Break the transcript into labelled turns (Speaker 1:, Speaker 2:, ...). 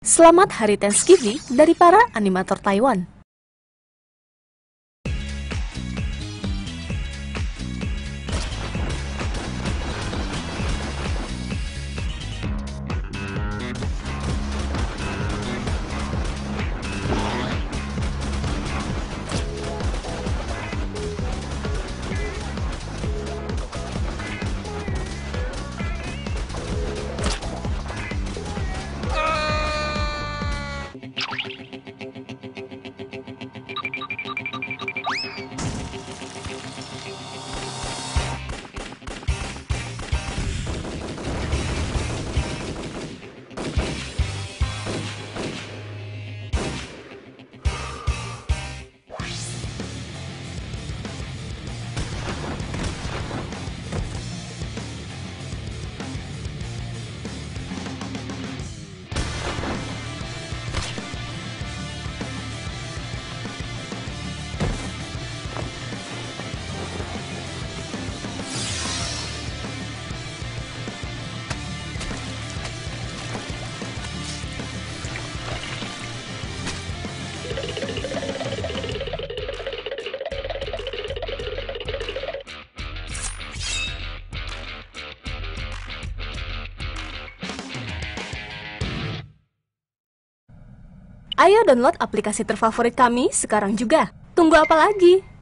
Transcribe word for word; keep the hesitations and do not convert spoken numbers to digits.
Speaker 1: Selamat Hari Thanksgiving dari para animator Taiwan. Ayo download aplikasi terfavorit kami sekarang juga. Tunggu apa lagi?